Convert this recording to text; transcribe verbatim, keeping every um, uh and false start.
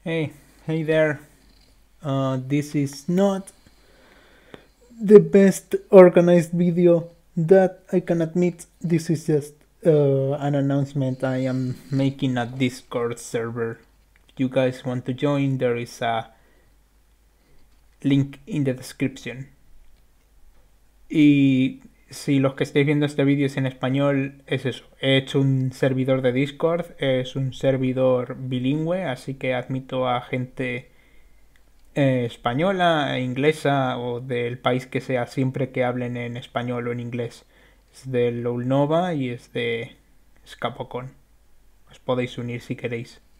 Hey, hey there. Uh, this is not the best organized video that I can admit. This is just uh, an announcement I am making a Discord server. If you guys want to join, there is a link in the description. Y si los que estáis viendo este vídeo es en español, es eso. He hecho un servidor de Discord, es un servidor bilingüe, así que admito a gente eh, española, inglesa o del país que sea, siempre que hablen en español o en inglés. Es de Loulnova y es de Scapocon. Os podéis unir si queréis.